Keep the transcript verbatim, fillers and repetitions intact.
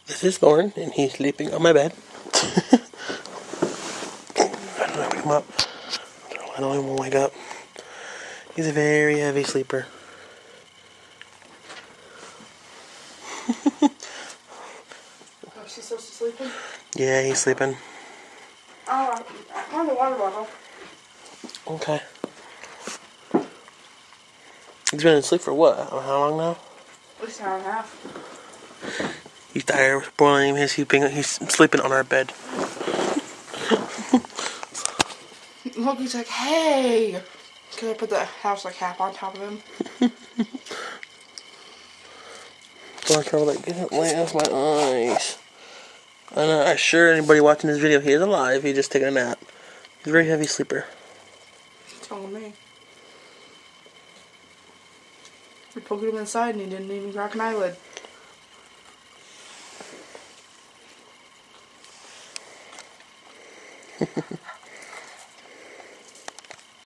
This is Thorn, and he's sleeping on my bed. I don't know, wake him up. I don't even wake up. He's a very heavy sleeper. Oh, she's supposed to sleeping? Yeah, he's sleeping. Oh, I want the water bottle. Okay. He's been asleep for what? How long now? At least an hour and a half. He's tired. We're spoiling him. He's sleeping. He's sleeping on our bed. Look, he's like, hey! Can I put the house like half on top of him? So I'm trying to like, get it light off my eyes. I'm not sure anybody watching this video, he is alive. He's just taking a nap. He's a very heavy sleeper. He's telling me. We poked him inside and he didn't even crack an eyelid.